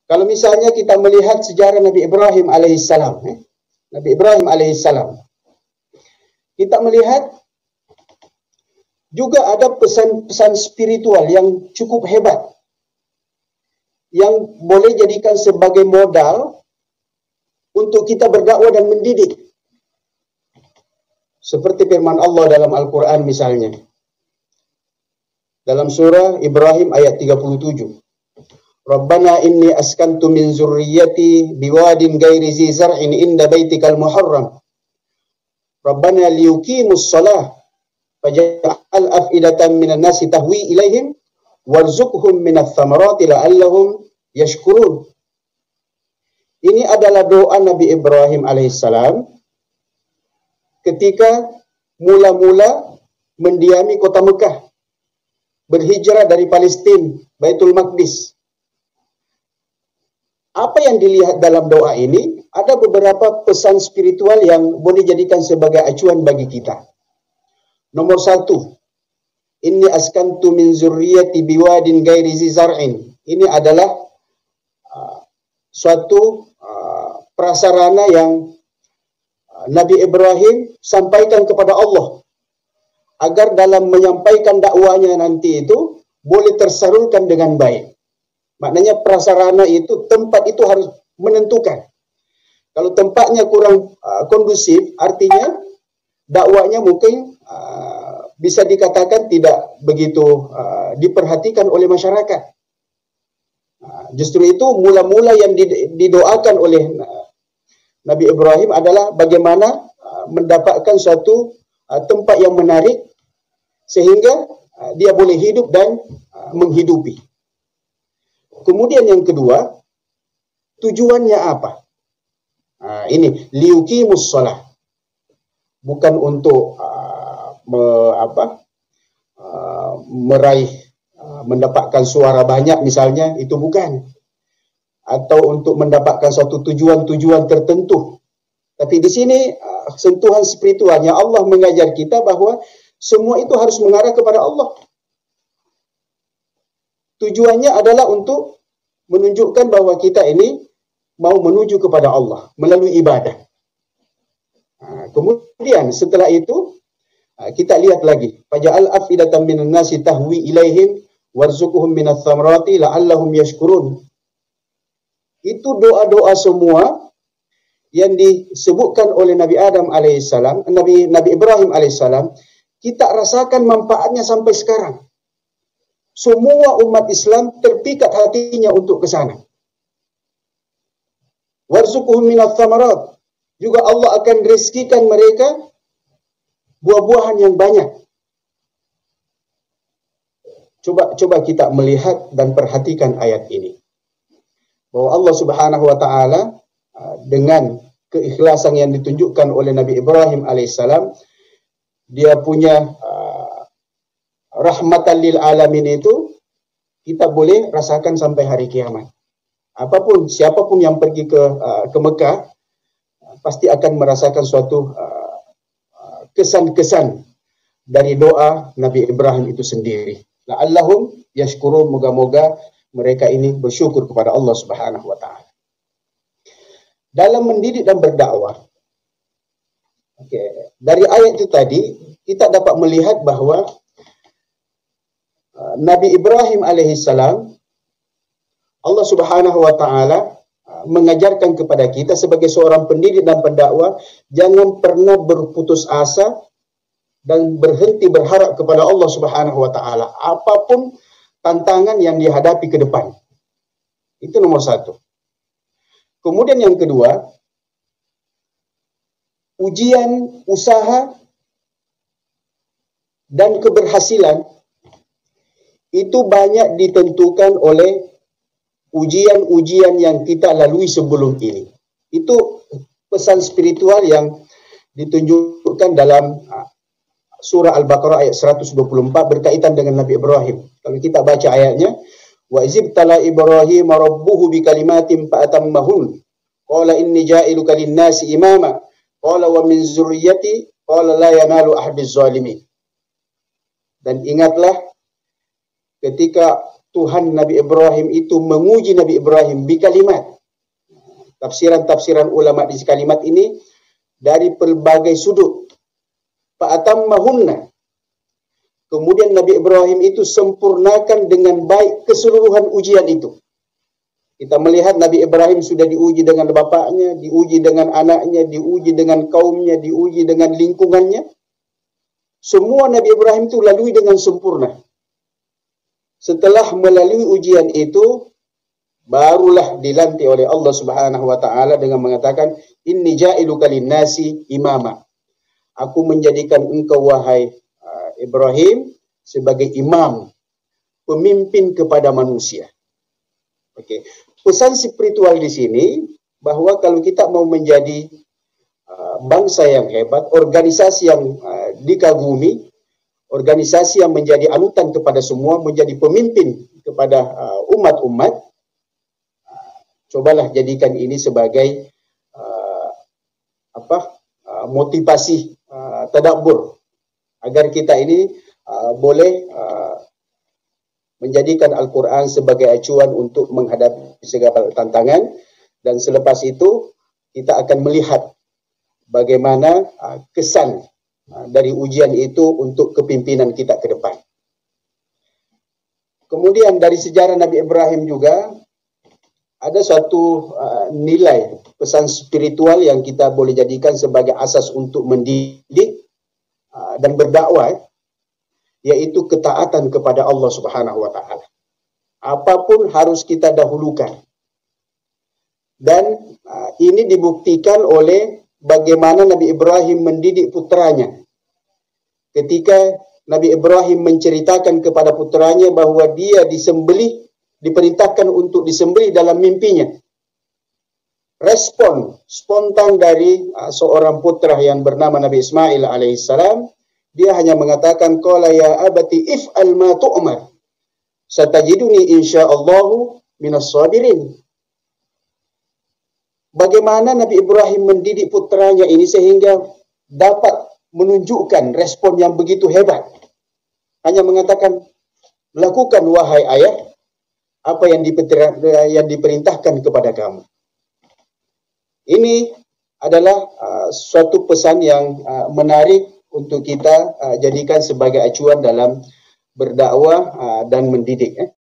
Kalau misalnya kita melihat sejarah Nabi Ibrahim alaihissalam, Nabi Ibrahim alaihissalam, kita melihat juga ada pesan-pesan spiritual yang cukup hebat, yang boleh jadikan sebagai modal untuk kita berdakwah dan mendidik. Seperti firman Allah dalam Al-Quran misalnya. Dalam surah Ibrahim ayat 37. Rabbana inni askantu min zurriyyati biwadin ghairi zi zar'in inda baitikal muharram. Rabbana liyuqimus shalah faj'al af'idatan minan nasi tahwi ilaihim warzuqhum minats thamarati la'allahum yashkurun. Ini adalah doa Nabi Ibrahim alaihissalam ketika mula-mula mendiami kota Mekah, berhijrah dari Palestina, Baitul Maqdis. Apa yang dilihat dalam doa ini, ada beberapa pesan spiritual yang boleh jadikan sebagai acuan bagi kita. Nomor 1, inni askantu min zurriyyati biwadin ghairi zi zar'in. Ini adalah suatu prasarana yang Nabi Ibrahim sampaikan kepada Allah agar dalam menyampaikan dakwanya nanti itu boleh tersalurkan dengan baik. Maknanya prasarana itu, tempat itu harus menentukan. Kalau tempatnya kurang kondusif, artinya dakwanya mungkin bisa dikatakan tidak begitu diperhatikan oleh masyarakat. Justru itu mula-mula yang didoakan oleh Nabi Ibrahim adalah bagaimana mendapatkan suatu tempat yang menarik sehingga dia boleh hidup dan menghidupi. Kemudian yang kedua, tujuannya apa? Ini liyuqimus shalah. Bukan untuk meraih mendapatkan suara banyak misalnya, itu bukan. Atau untuk mendapatkan suatu tujuan-tujuan tertentu. Tapi di sini sentuhan spiritualnya Allah mengajar kita bahwa semua itu harus mengarah kepada Allah. Tujuannya adalah untuk menunjukkan bahwa kita ini mau menuju kepada Allah melalui ibadah. Kemudian setelah itu kita lihat lagi, faj'al af'idatan minan nasi tahwi ilaihim warzuqhum minats thamarati la'allahum yashkurun. Itu doa-doa semua yang disebutkan oleh Nabi Adam alaihissalam, Nabi Ibrahim alaihissalam, kita rasakan manfaatnya sampai sekarang. Semua umat Islam terpikat hatinya untuk ke sana. Warzuqhum minats thamarat. Juga Allah akan rezekikan mereka buah-buahan yang banyak. Coba kita melihat dan perhatikan ayat ini. Bahwa Allah Subhanahu wa taala dengan keikhlasan yang ditunjukkan oleh Nabi Ibrahim alaihissalam, dia punya rahmatan lil alamin itu kita boleh rasakan sampai hari kiamat. Siapapun yang pergi ke Mekah pasti akan merasakan suatu kesan-kesan dari doa Nabi Ibrahim itu sendiri. La'allahum yashkurun, moga-moga mereka ini bersyukur kepada Allah Subhanahu wa taala. Dalam mendidik dan berdakwah, dari ayat itu tadi kita dapat melihat bahwa Nabi Ibrahim alaihissalam, Allah Subhanahu wa taala mengajarkan kepada kita sebagai seorang pendidik dan pendakwah, jangan pernah berputus asa dan berhenti berharap kepada Allah Subhanahu wa taala apapun tantangan yang dihadapi ke depan. Itu nomor 1. Kemudian yang kedua, ujian, usaha, dan keberhasilan itu banyak ditentukan oleh ujian-ujian yang kita lalui sebelum ini. Itu pesan spiritual yang ditunjukkan dalam surah Al-Baqarah ayat 124 berkaitan dengan Nabi Ibrahim. Kalau kita baca ayatnya, wa izibtala Ibrahim rabbuhu bikalimatin fa'atammahun qala inni ja'iluka lin-nasi imama qala wa min zurriyyati qala la yanalu ahdiz zalimin. Dan ingatlah ketika Tuhan Nabi Ibrahim itu menguji Nabi Ibrahim bikalimat. Tafsiran-tafsiran ulama di kalimat ini dari pelbagai sudut. Fa'atammahunna. Kemudian Nabi Ibrahim itu sempurnakan dengan baik keseluruhan ujian itu. Kita melihat Nabi Ibrahim sudah diuji dengan bapaknya, diuji dengan anaknya, diuji dengan kaumnya, diuji dengan lingkungannya. Semua Nabi Ibrahim itu lalui dengan sempurna. Setelah melalui ujian itu, barulah dilantik oleh Allah Subhanahu wa taala dengan mengatakan, "Inni ja'iluka lin-nasi imama." Aku menjadikan engkau wahai Ibrahim sebagai imam, pemimpin kepada manusia. Oke. Pesan spiritual di sini bahwa kalau kita mau menjadi bangsa yang hebat, organisasi yang dikagumi, organisasi yang menjadi anutan kepada semua, menjadi pemimpin kepada umat-umat, cobalah jadikan ini sebagai motivasi tadabbur agar kita ini boleh menjadikan Al-Quran sebagai acuan untuk menghadapi segala tantangan, dan selepas itu kita akan melihat bagaimana kesan dari ujian itu untuk kepimpinan kita ke depan. Kemudian dari sejarah Nabi Ibrahim juga ada suatu nilai pesan spiritual yang kita boleh jadikan sebagai asas untuk mendidik dan berdakwah, yaitu ketaatan kepada Allah Subhanahu wa taala. Apapun harus kita dahulukan. Dan ini dibuktikan oleh bagaimana Nabi Ibrahim mendidik putranya. Ketika Nabi Ibrahim menceritakan kepada putranya bahwa dia disembelih, diperintahkan untuk disembelih dalam mimpinya. Respon spontan dari seorang putra yang bernama Nabi Ismail alaihissalam, dia hanya mengatakan, "Qala ya abati if'al ma tu'mar, satajiduni insyaallahu minas sabirin." Bagaimana Nabi Ibrahim mendidik putranya ini sehingga dapat menunjukkan respon yang begitu hebat. Hanya mengatakan, "Lakukan wahai ayah apa yang diperintahkan kepada kamu." Ini adalah suatu pesan yang menarik untuk kita jadikan sebagai acuan dalam berdakwah dan mendidik.